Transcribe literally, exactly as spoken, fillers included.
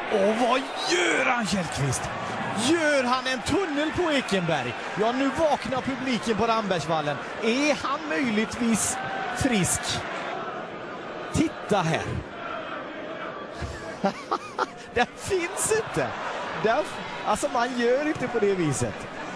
Och vad gör han, Källqvist? Gör han en tunnel på Ekenberg? Ja, nu vaknar publiken på Rambergsvallen. Är han möjligtvis frisk? Titta här. Det finns inte. Där, alltså man gör inte på det viset.